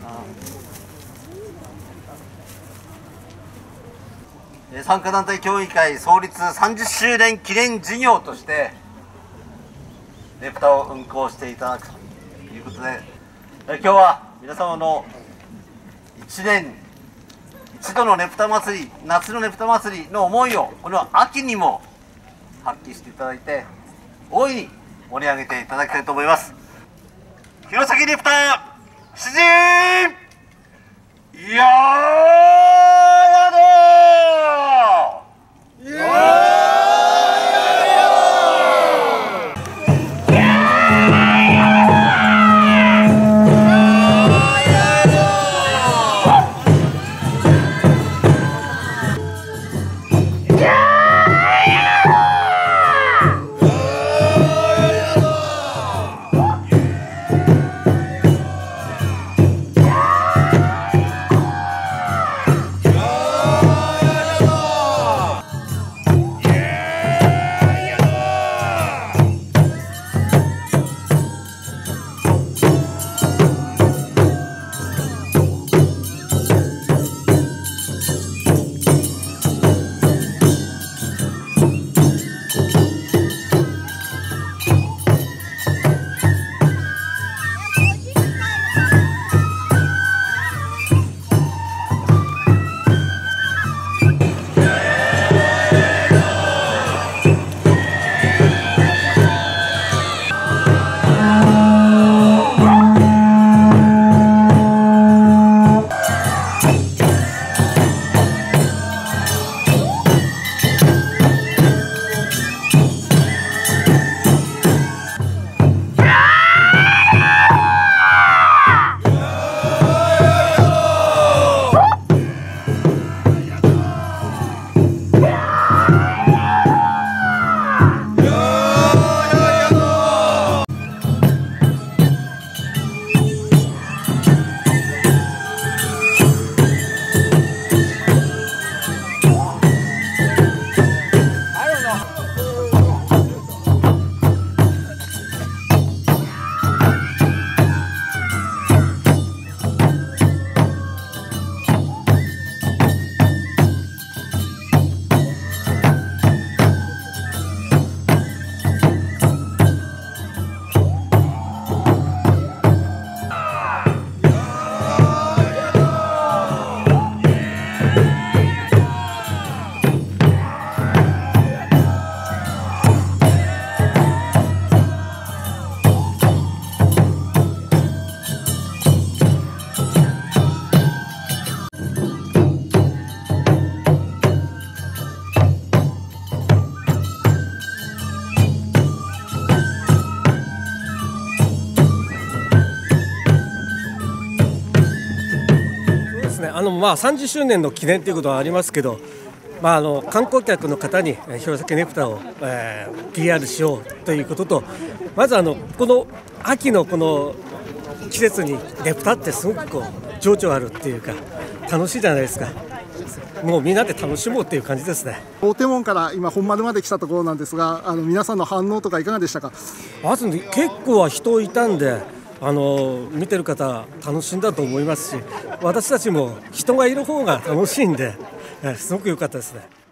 参加団体協議会創立30周年記念事業としてねぷたを運行していただくということで、今日は皆様の1年一度のねぷた祭り、夏のねぷた祭りの思いをこの秋にも発揮していただいて、大いに盛り上げていただきたいと思います。弘前ねぷた出陣や 30周年の記念ということはありますけど、観光客の方に弘前ねぷたを、PR しようということと、まずこの秋のこの季節にねぷたってすごく情緒あるっていうか楽しいじゃないですか。もうみんなで楽しもうっていう感じですね。 大手門から今本丸まで来たところなんですが、皆さんの反応とかいかがでしたか？ まず結構人いたんで、見てる方楽しんだと思いますし、私たちも人がいる方が楽しいんで、すごく良かったですね。